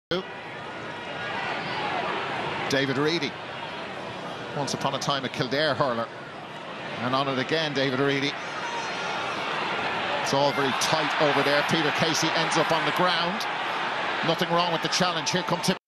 David Reedy, once upon a time a Kildare hurler, and on it again, David Reedy. It's all very tight over there. Peter Casey ends up on the ground. Nothing wrong with the challenge. Here come Tipperary.